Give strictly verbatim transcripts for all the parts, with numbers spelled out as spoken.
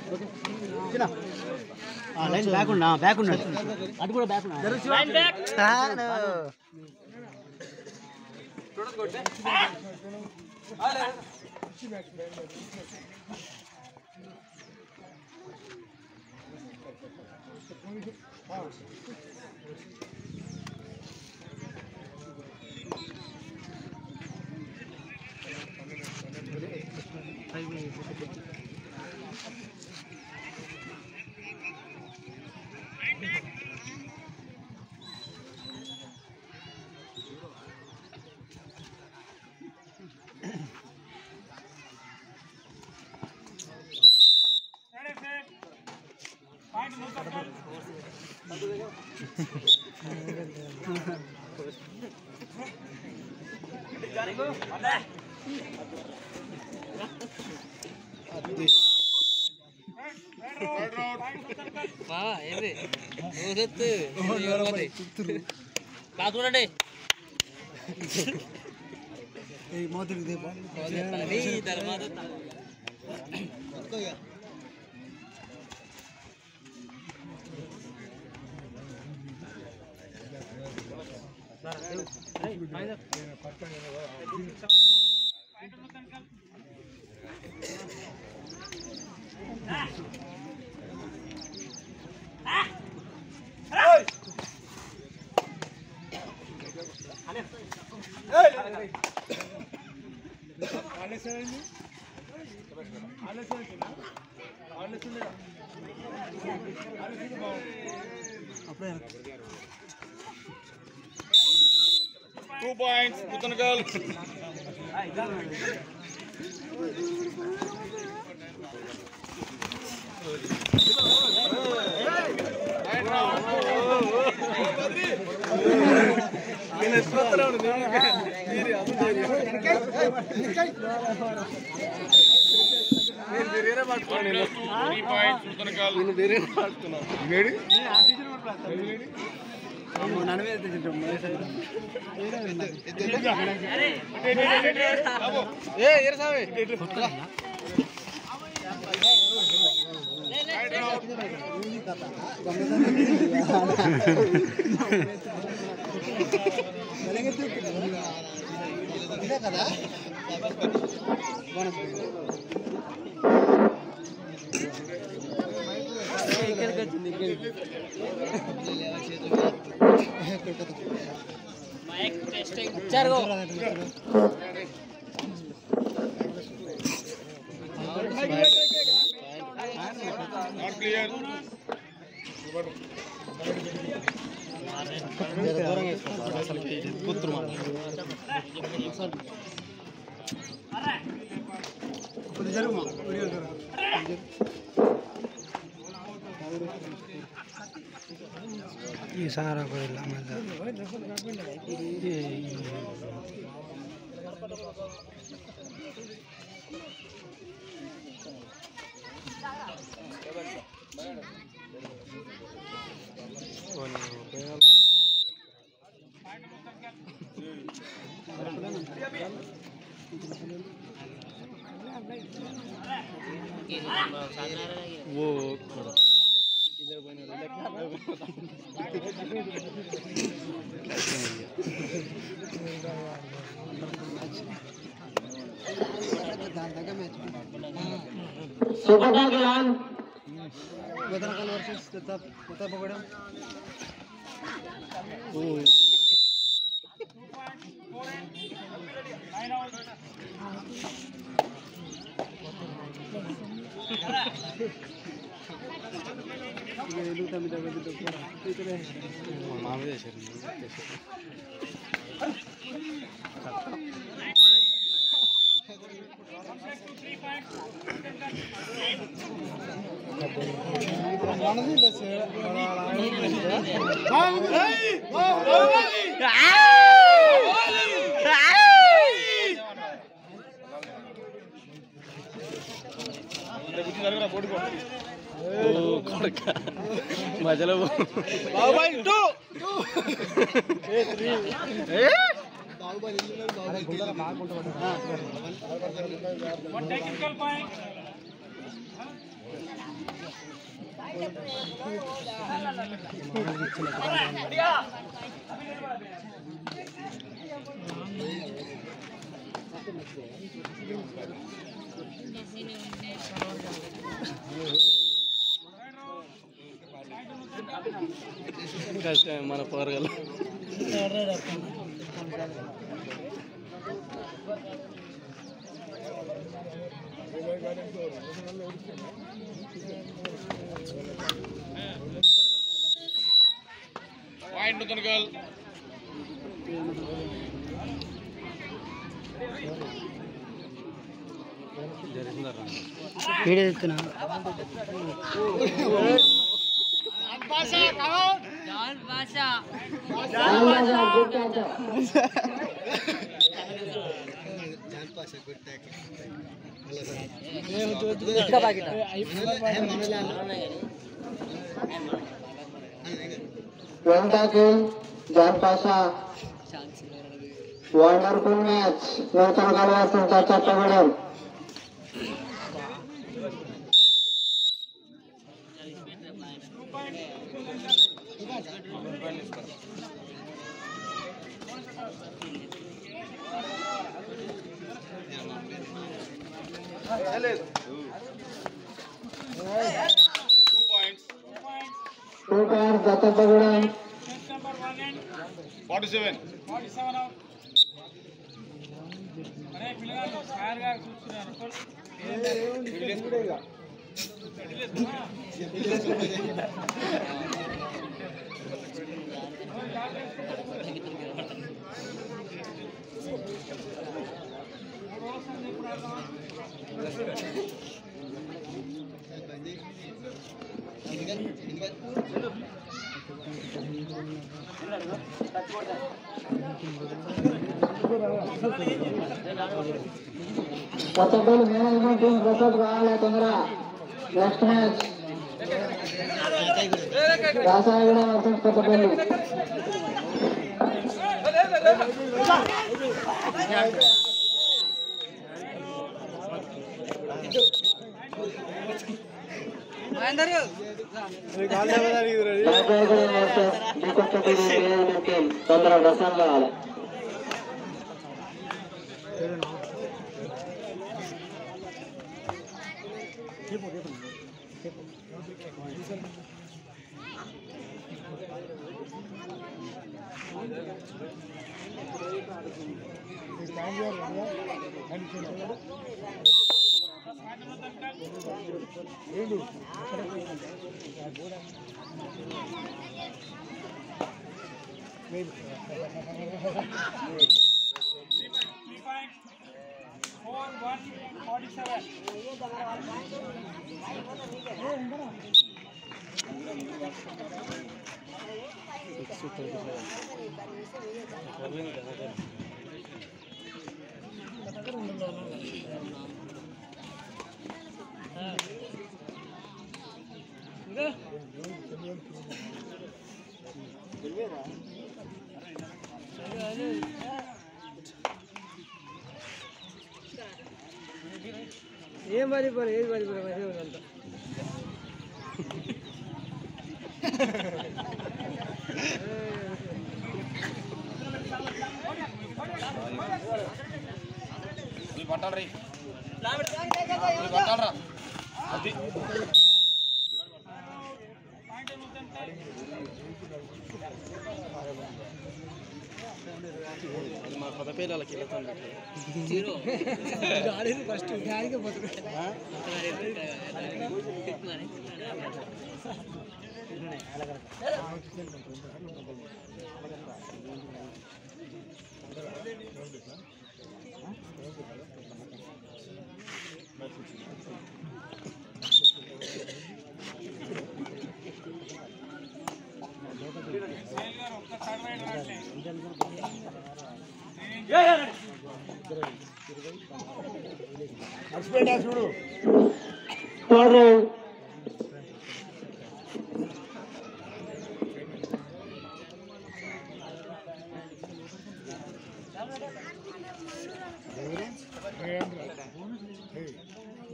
Line back ఉన్నా back ఉన్నాడు అది కూడా బ్యాక్ ఉన్నా line back Two points, Nuthankal. Three points, Nuthankal. Mic testing. Char go. Not clear. ये सारा करेला मजा वो इधर बना Nuthankal versus Dathappagudem. Oh. మధ్యలో Baahubali two A three A Baahubali అరే గుండల బాగుంటది వన్ టెక్నికల్ పాయింట్ కష్టమే మన పోరగల Point Nuthankal. వీడియో ఎత్తున్నా Nuthankal Jan Pasha. Wonderful match. Nuthankal V S Dathappagudem. Two points. Two points Dathappagudem. Forty-seven. Dathappagudem management team result కావాలి తొందర. Next match. Rasayagudem versus Kothapalli. Rasayagudem versus Kothapalli management team తొందర result కావాలి. ఏం మరి మరి ఏది మరి మరి అంత పట్టాలి రీ పట్టాలరా అది మా పద పిల్లలకి వెళ్తాను ఫస్ట్ గాడికి పోతుంది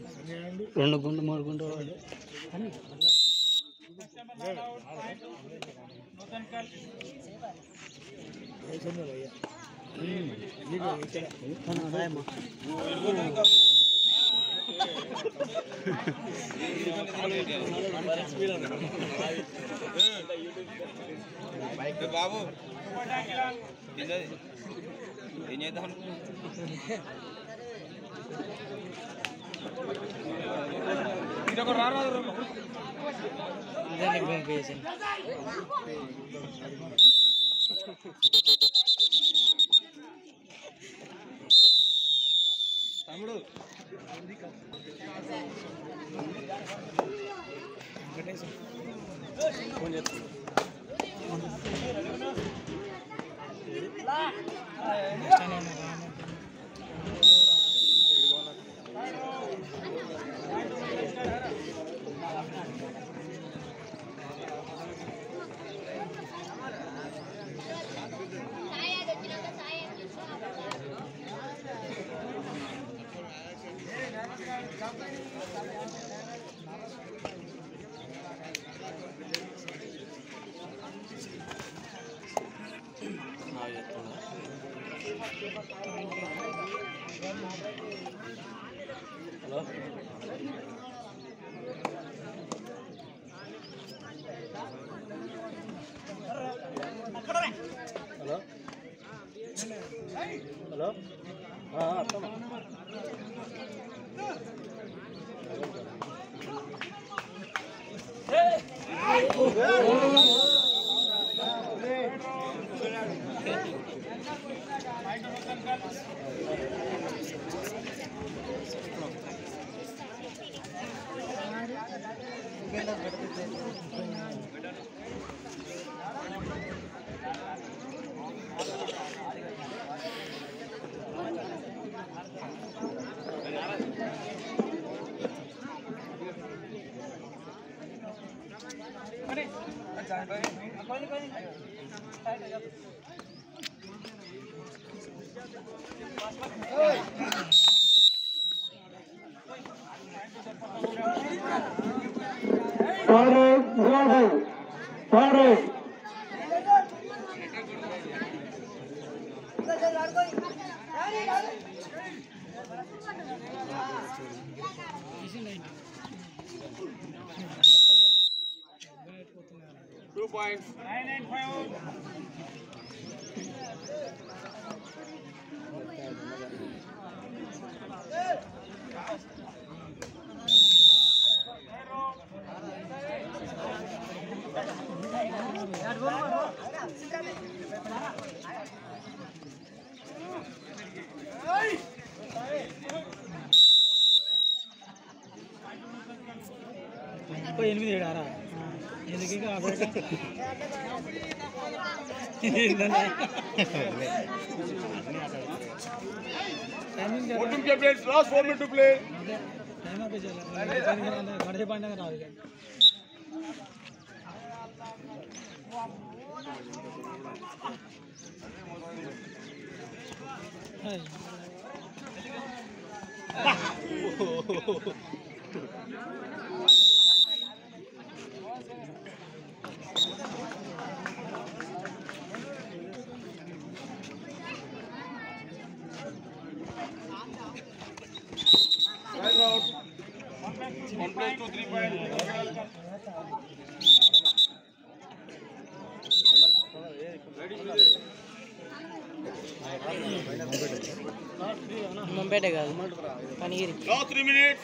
రెండు గుండు మూడు గుండు బాబు ఏం చేద్దాం ఇదొక రారా తమ్ముడు ఫోన్ చేస్తాను హలో హలో హలో అర్థం Two points. Nine nine five. ఎనిమిది ఏడారా ఎందుకు గడిచే పండుగ రాదు One place two three point. Mumpete kaadu Panigiri. Now three minutes.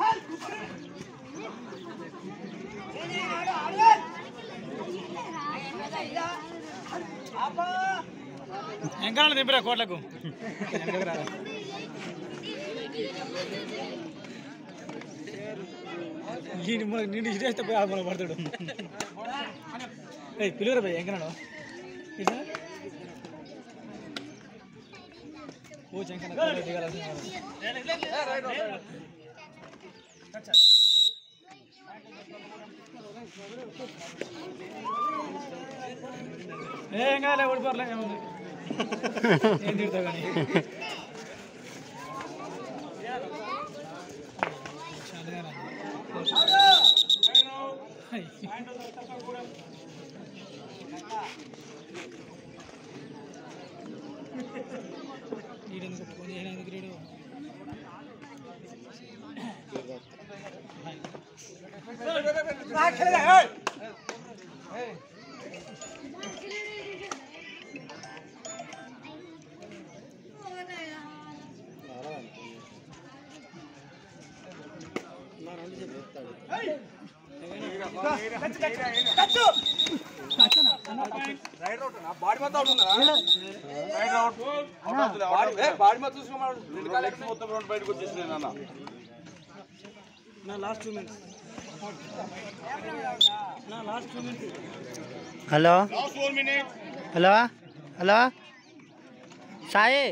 ఎంకరాలు దింపిరా కోట్లకు నీటి చేస్తే పోయి ఆడ పడతాడు పిలువరా పోయి ఎంకరాడు ఓ చెంకన ఏం కాలే ఓడిపోర్లే ఏముంది ఏం తిడతావు కానీ నీడెందుకు ఫోన్ చేయను ఎందుకు రీడు బాడీ మొత్తం బాడీ మొత్తం చూసుకోమన్నాడు రెండు కాలు ఎక్కి మొత్తం రెండు బయటకు వచ్చేసినాయి నాన్న నా లాస్ట్ టూ మినిట్స్ నా last two minutes hello last four minutes hello hello Sai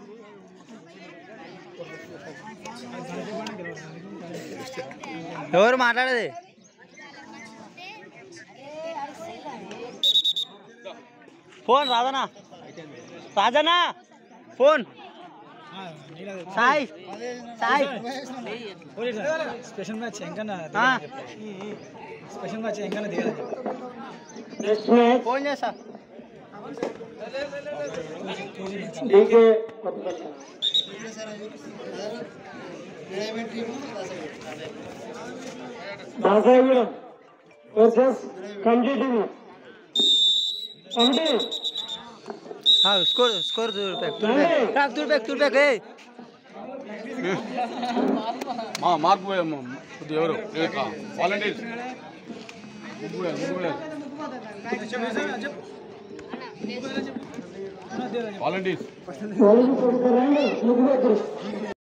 ఎవరు మాట్లాడేది ఫోన్ రాదనా రాజనా phone Sai Sai special match ఎంకన్నా స్పెషల్ మ్యాచ్ ఎంకన్నా దిగాలి ఫోన్ చేస్తా దాసగూడెం వర్సెస్ కంటిన్యూ ఒకటి हाँ स्कोर स्कोर दूर पे दूर पे रख दूर पे दूर पे गए మా మార్పు ఎవరు వాలంటీర్స్ వాలంటీర్స్ రండి